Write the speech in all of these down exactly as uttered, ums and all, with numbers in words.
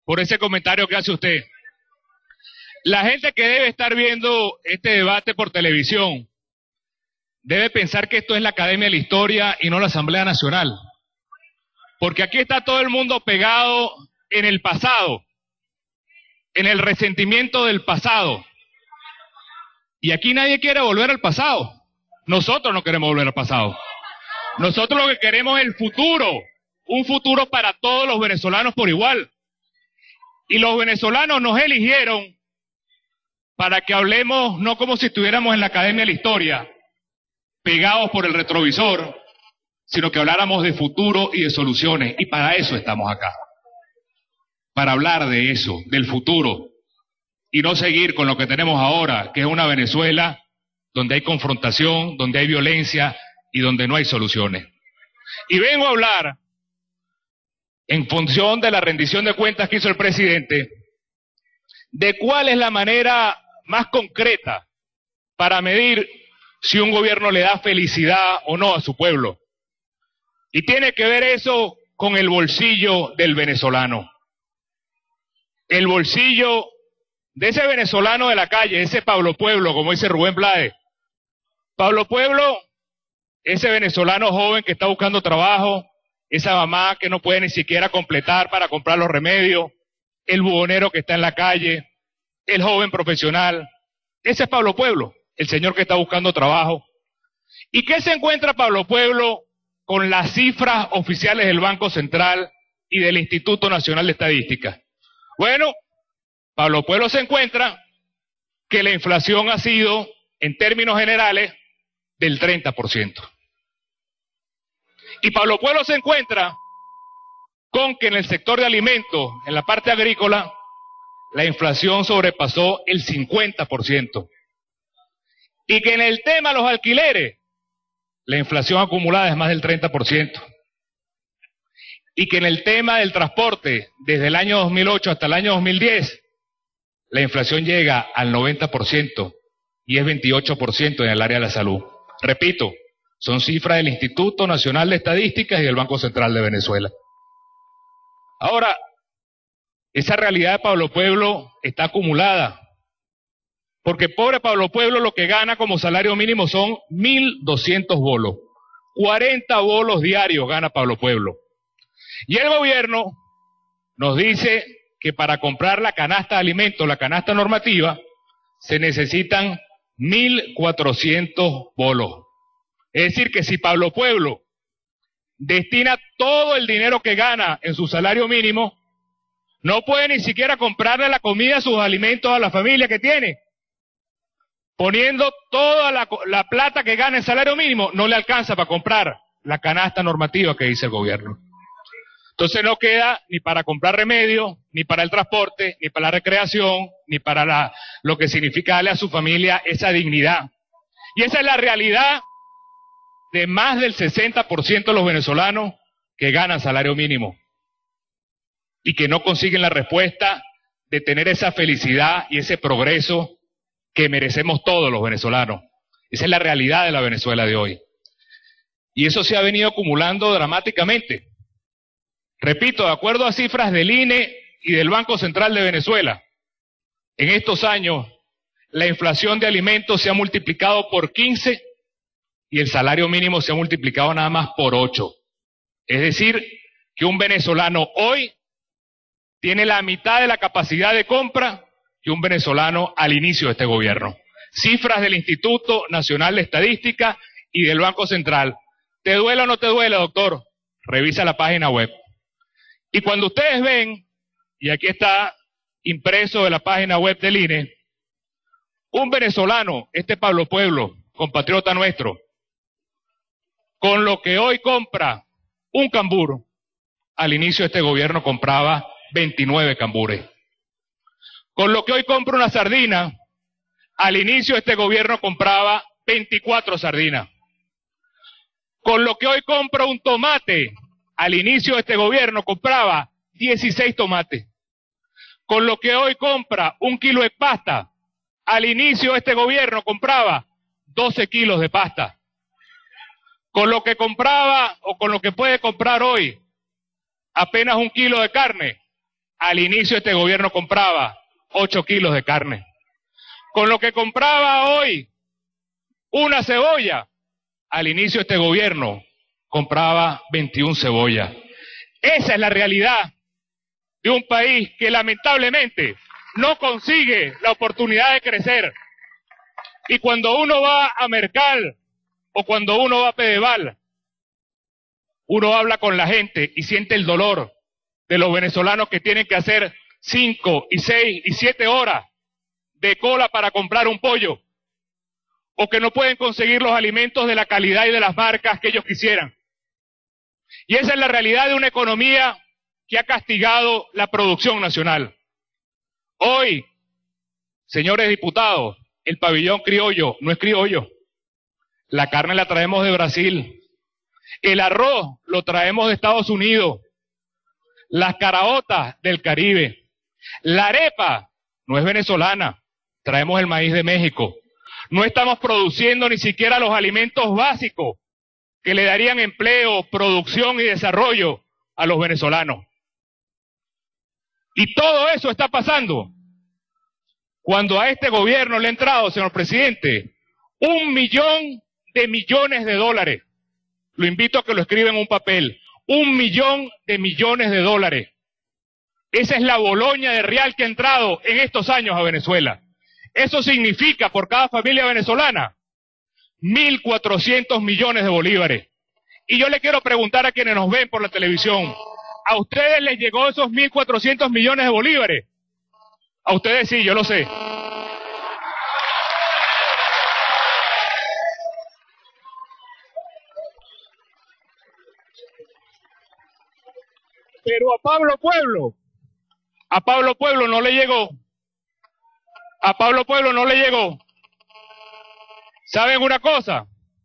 por ese comentario que hace usted. La gente que debe estar viendo este debate por televisión debe pensar que esto es la Academia de la Historia y no la Asamblea Nacional. Porque aquí está todo el mundo pegado en el pasado, en el resentimiento del pasado. Y aquí nadie quiere volver al pasado. Nosotros no queremos volver al pasado. Nosotros lo que queremos es el futuro, un futuro para todos los venezolanos por igual. Y los venezolanos nos eligieron para que hablemos no como si estuviéramos en la Academia de la Historia, pegados por el retrovisor, sino que habláramos de futuro y de soluciones. Y para eso estamos acá. Para hablar de eso, del futuro. Y no seguir con lo que tenemos ahora, que es una Venezuela donde hay confrontación, donde hay violencia y donde no hay soluciones. Y vengo a hablar, en función de la rendición de cuentas que hizo el presidente, de cuál es la manera más concreta para medir si un gobierno le da felicidad o no a su pueblo. Y tiene que ver eso con el bolsillo del venezolano. El bolsillo de ese venezolano de la calle, ese Pablo Pueblo, como dice Rubén Blades. Pablo Pueblo, ese venezolano joven que está buscando trabajo, esa mamá que no puede ni siquiera completar para comprar los remedios, el buhonero que está en la calle, el joven profesional. Ese es Pablo Pueblo, el señor que está buscando trabajo. ¿Y qué se encuentra Pablo Pueblo con las cifras oficiales del Banco Central y del Instituto Nacional de Estadística? Bueno, Pablo Pueblo se encuentra que la inflación ha sido, en términos generales, del treinta por ciento. Y Pablo Pueblo se encuentra con que en el sector de alimentos, en la parte agrícola, la inflación sobrepasó el cincuenta por ciento. Y que en el tema de los alquileres, la inflación acumulada es más del treinta por ciento. Y que en el tema del transporte, desde el año dos mil ocho hasta el año dos mil diez, la inflación llega al noventa por ciento y es veintiocho por ciento en el área de la salud. Repito, son cifras del Instituto Nacional de Estadísticas y del Banco Central de Venezuela. Ahora, esa realidad de Pablo Pueblo está acumulada, porque pobre Pablo Pueblo lo que gana como salario mínimo son mil doscientos bolos. cuarenta bolos diarios gana Pablo Pueblo. Y el gobierno nos dice que para comprar la canasta de alimentos, la canasta normativa, se necesitan mil cuatrocientos bolos. Es decir, que si Pablo Pueblo destina todo el dinero que gana en su salario mínimo, no puede ni siquiera comprarle la comida, sus alimentos a la familia que tiene. Poniendo toda la, la plata que gana en salario mínimo, no le alcanza para comprar la canasta normativa que dice el gobierno. Entonces no queda ni para comprar remedios, ni para el transporte, ni para la recreación, ni para la, lo que significa darle a su familia esa dignidad. Y esa es la realidad de más del sesenta por ciento de los venezolanos que ganan salario mínimo y que no consiguen la respuesta de tener esa felicidad y ese progreso que merecemos todos los venezolanos. Esa es la realidad de la Venezuela de hoy. Y eso se ha venido acumulando dramáticamente. Repito, de acuerdo a cifras del I N E y del Banco Central de Venezuela, en estos años la inflación de alimentos se ha multiplicado por quince y el salario mínimo se ha multiplicado nada más por ocho. Es decir, que un venezolano hoy tiene la mitad de la capacidad de compra que un venezolano al inicio de este gobierno. Cifras del Instituto Nacional de Estadística y del Banco Central. ¿Te duele o no te duele, doctor? Revisa la página web. Y cuando ustedes ven, y aquí está impreso de la página web del I N E, un venezolano, este Pablo Pueblo, compatriota nuestro, con lo que hoy compra un cambur, al inicio de este gobierno compraba veintinueve cambures. Con lo que hoy compra una sardina, al inicio de este gobierno compraba veinticuatro sardinas. Con lo que hoy compra un tomate, al inicio de este gobierno compraba dieciséis tomates. Con lo que hoy compra un kilo de pasta, al inicio de este gobierno compraba doce kilos de pasta. Con lo que compraba o con lo que puede comprar hoy apenas un kilo de carne, al inicio este gobierno compraba ocho kilos de carne. Con lo que compraba hoy una cebolla, al inicio este gobierno compraba veintiuna cebollas. Esa es la realidad de un país que lamentablemente no consigue la oportunidad de crecer. Y cuando uno va a Mercal o cuando uno va a Pedeval, uno habla con la gente y siente el dolor de los venezolanos que tienen que hacer cinco y seis y siete horas de cola para comprar un pollo, o que no pueden conseguir los alimentos de la calidad y de las marcas que ellos quisieran. Y esa es la realidad de una economía que ha castigado la producción nacional. Hoy, señores diputados, el pabellón criollo no es criollo. La carne la traemos de Brasil. El arroz lo traemos de Estados Unidos. Las caraotas del Caribe. La arepa no es venezolana. Traemos el maíz de México. No estamos produciendo ni siquiera los alimentos básicos que le darían empleo, producción y desarrollo a los venezolanos. Y todo eso está pasando cuando a este gobierno le ha entrado, señor presidente, un millón de millones de dólares. Lo invito a que lo escriba en un papel. Un millón de millones de dólares. Esa es la Boloña de real que ha entrado en estos años a Venezuela. Eso significa por cada familia venezolana mil cuatrocientos millones de bolívares. Y yo le quiero preguntar a quienes nos ven por la televisión, ¿a ustedes les llegó esos mil cuatrocientos millones de bolívares? A ustedes sí, yo lo sé. Pero a Pablo Pueblo, a Pablo Pueblo no le llegó. A Pablo Pueblo no le llegó. ¿Saben una cosa?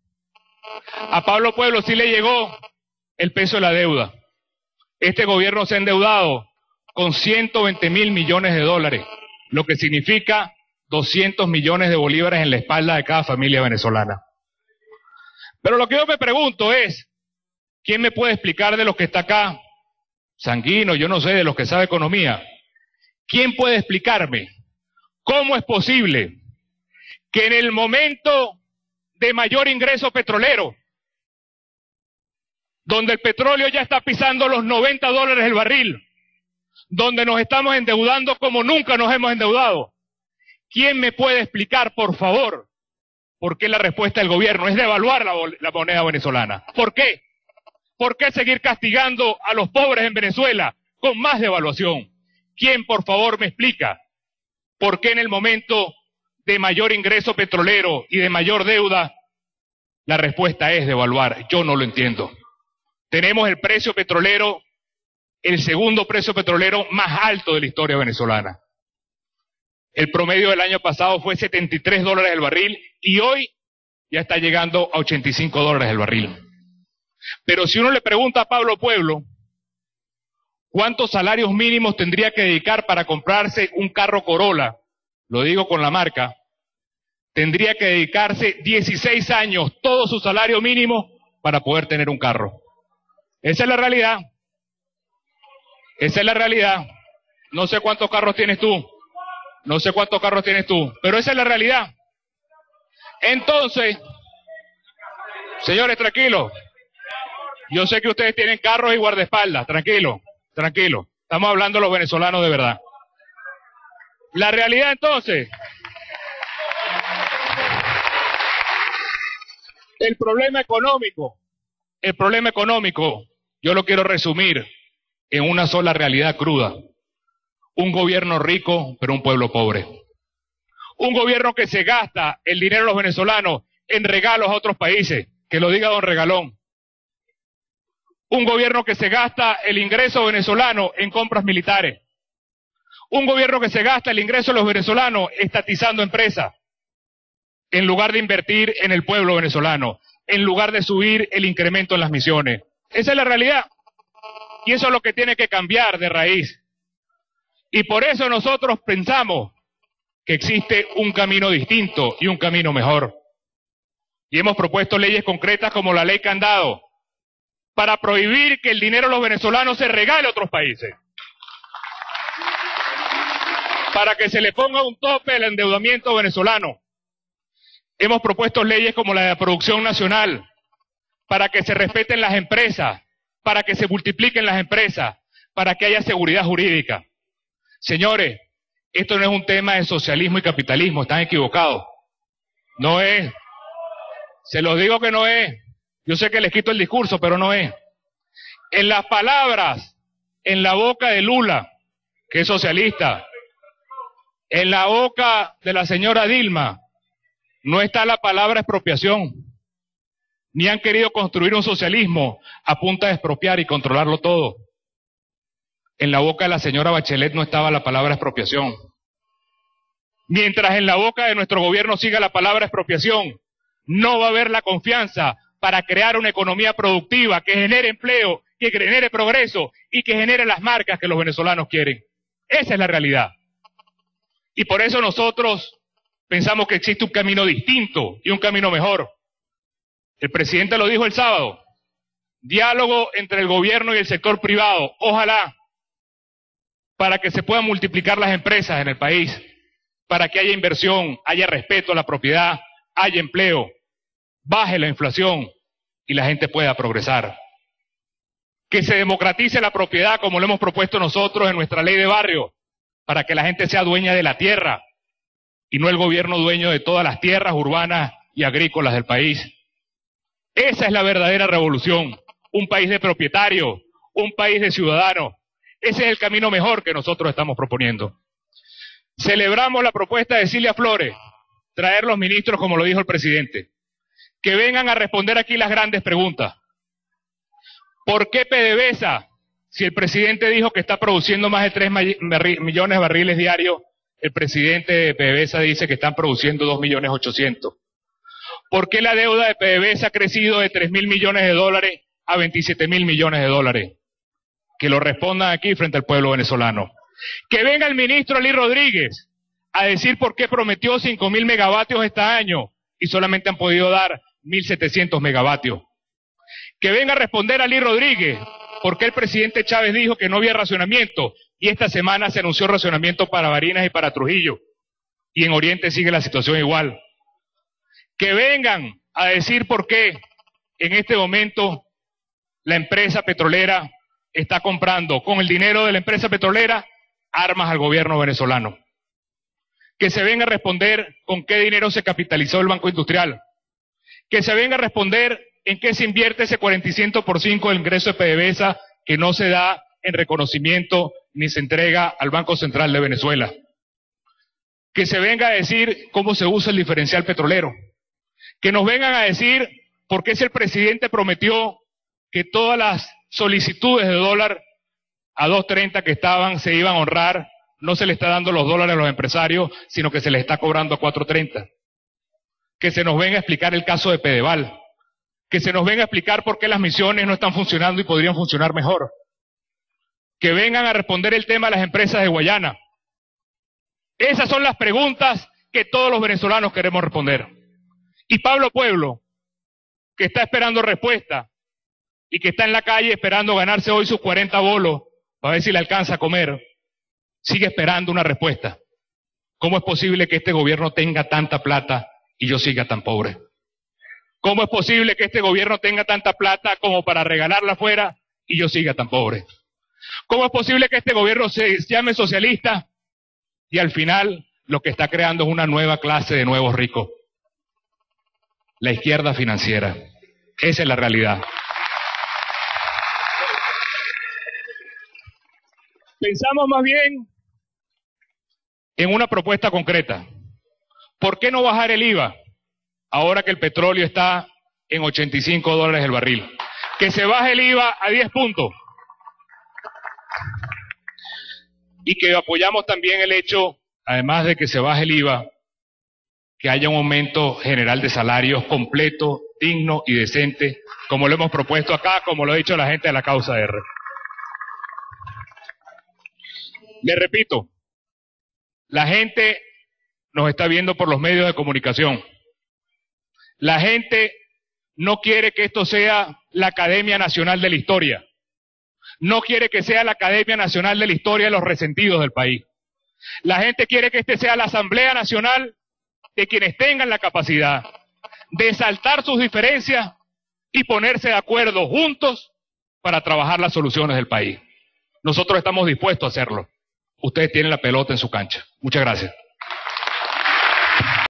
A Pablo Pueblo sí le llegó el peso de la deuda. Este gobierno se ha endeudado con ciento veinte mil millones de dólares, lo que significa doscientos millones de bolívares en la espalda de cada familia venezolana. Pero lo que yo me pregunto es, ¿quién me puede explicar de los que está acá? Sanguino, yo no sé, de los que sabe economía. ¿Quién puede explicarme cómo es posible que en el momento de mayor ingreso petrolero, donde el petróleo ya está pisando los noventa dólares el barril, donde nos estamos endeudando como nunca nos hemos endeudado, ¿quién me puede explicar, por favor, por qué la respuesta del gobierno es devaluar la, la moneda venezolana? ¿Por qué? ¿Por qué seguir castigando a los pobres en Venezuela con más devaluación? ¿Quién, por favor, me explica por qué en el momento de mayor ingreso petrolero y de mayor deuda, la respuesta es devaluar? Yo no lo entiendo. Tenemos el precio petrolero, el segundo precio petrolero más alto de la historia venezolana. El promedio del año pasado fue setenta y tres dólares el barril y hoy ya está llegando a ochenta y cinco dólares el barril. Pero si uno le pregunta a Pablo Pueblo cuántos salarios mínimos tendría que dedicar para comprarse un carro Corolla, lo digo con la marca, tendría que dedicarse dieciséis años, todo su salario mínimo, para poder tener un carro. Esa es la realidad. Esa es la realidad. No sé cuántos carros tienes tú. No sé cuántos carros tienes tú. Pero esa es la realidad. Entonces, señores, tranquilos. Yo sé que ustedes tienen carros y guardaespaldas. Tranquilo, tranquilo. Estamos hablando de los venezolanos de verdad. La realidad entonces, el problema económico, el problema económico, yo lo quiero resumir en una sola realidad cruda. Un gobierno rico, pero un pueblo pobre. Un gobierno que se gasta el dinero de los venezolanos en regalos a otros países, que lo diga don Regalón. Un gobierno que se gasta el ingreso venezolano en compras militares. Un gobierno que se gasta el ingreso de los venezolanos estatizando empresas, en lugar de invertir en el pueblo venezolano, en lugar de subir el incremento en las misiones. Esa es la realidad. Y eso es lo que tiene que cambiar de raíz. Y por eso nosotros pensamos que existe un camino distinto y un camino mejor. Y hemos propuesto leyes concretas como la ley Candado, para prohibir que el dinero de los venezolanos se regale a otros países. para que se le ponga un tope al endeudamiento venezolano. Hemos propuesto leyes como la de la producción nacional, para que se respeten las empresas, para que se multipliquen las empresas, para que haya seguridad jurídica. Señores, esto no es un tema de socialismo y capitalismo, están equivocados. No es. Se los digo que no es. Yo sé que les quito el discurso, pero no es. En las palabras, en la boca de Lula, que es socialista, en la boca de la señora Dilma, no está la palabra expropiación. Ni han querido construir un socialismo a punta de expropiar y controlarlo todo. En la boca de la señora Bachelet no estaba la palabra expropiación. Mientras en la boca de nuestro gobierno siga la palabra expropiación, no va a haber la confianza para crear una economía productiva que genere empleo, que genere progreso y que genere las marcas que los venezolanos quieren. Esa es la realidad. Y por eso nosotros pensamos que existe un camino distinto y un camino mejor. El presidente lo dijo el sábado, diálogo entre el gobierno y el sector privado, ojalá, para que se puedan multiplicar las empresas en el país, para que haya inversión, haya respeto a la propiedad, haya empleo, baje la inflación y la gente pueda progresar. Que se democratice la propiedad como lo hemos propuesto nosotros en nuestra ley de barrio, para que la gente sea dueña de la tierra y no el gobierno dueño de todas las tierras urbanas y agrícolas del país. Esa es la verdadera revolución, un país de propietarios, un país de ciudadanos. Ese es el camino mejor que nosotros estamos proponiendo. Celebramos la propuesta de Cilia Flores, traer los ministros como lo dijo el presidente, que vengan a responder aquí las grandes preguntas. ¿Por qué PDVSA, si el presidente dijo que está produciendo más de tres millones de barriles diarios, el presidente de PDVSA dice que están produciendo dos millones ochocientos? ¿Por qué la deuda de PDVSA ha crecido de tres mil millones de dólares a veintisiete mil millones de dólares? Que lo respondan aquí frente al pueblo venezolano. Que venga el ministro Ali Rodríguez a decir por qué prometió cinco mil megavatios este año y solamente han podido dar mil setecientos megavatios. Que venga a responder Ali Rodríguez por qué el presidente Chávez dijo que no había racionamiento y esta semana se anunció racionamiento para Barinas y para Trujillo. Y en Oriente sigue la situación igual. Que vengan a decir por qué en este momento la empresa petrolera está comprando con el dinero de la empresa petrolera armas al gobierno venezolano. Que se venga a responder con qué dinero se capitalizó el Banco Industrial. Que se venga a responder en qué se invierte ese cuarenta y cinco por ciento del ingreso de PDVSA que no se da en reconocimiento ni se entrega al Banco Central de Venezuela. Que se venga a decir cómo se usa el diferencial petrolero. Que nos vengan a decir por qué si el presidente prometió que todas las solicitudes de dólar a dos treinta que estaban se iban a honrar, no se le está dando los dólares a los empresarios, sino que se les está cobrando a cuatro treinta. Que se nos venga a explicar el caso de Pedeval. Que se nos venga a explicar por qué las misiones no están funcionando y podrían funcionar mejor. Que vengan a responder el tema de las empresas de Guayana. Esas son las preguntas que todos los venezolanos queremos responder. Y Pablo Pueblo, que está esperando respuesta y que está en la calle esperando ganarse hoy sus cuarenta bolos para ver si le alcanza a comer, sigue esperando una respuesta. ¿Cómo es posible que este gobierno tenga tanta plata y yo siga tan pobre? ¿Cómo es posible que este gobierno tenga tanta plata como para regalarla afuera y yo siga tan pobre? ¿Cómo es posible que este gobierno se llame socialista y al final lo que está creando es una nueva clase de nuevos ricos? La izquierda financiera. Esa es la realidad. Pensamos más bien en una propuesta concreta. ¿Por qué no bajar el I V A ahora que el petróleo está en ochenta y cinco dólares el barril? Que se baje el I V A a diez puntos. Y que apoyamos también el hecho, además de que se baje el I V A, que haya un aumento general de salarios completo, digno y decente, como lo hemos propuesto acá, como lo ha dicho la gente de la causa R. Le repito, la gente nos está viendo por los medios de comunicación. La gente no quiere que esto sea la Academia Nacional de la Historia. No quiere que sea la Academia Nacional de la Historia de los resentidos del país. La gente quiere que este sea la Asamblea Nacional de quienes tengan la capacidad de saltar sus diferencias y ponerse de acuerdo juntos para trabajar las soluciones del país. Nosotros estamos dispuestos a hacerlo. Ustedes tienen la pelota en su cancha. Muchas gracias.